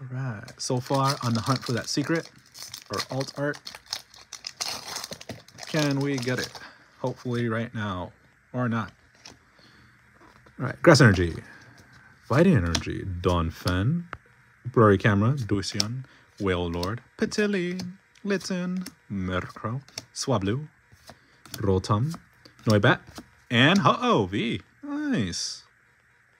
Alright, so far on the hunt for that secret or alt art. Can we get it? Hopefully right now, or not. Alright, Grass Energy, Fighting Energy, Donphan, Blurry Camera, Dusion, Whale Lord, Petilli, Litten, Murkrow, Swablu, Rotom, Noibat, and Ho-Oh V. Nice.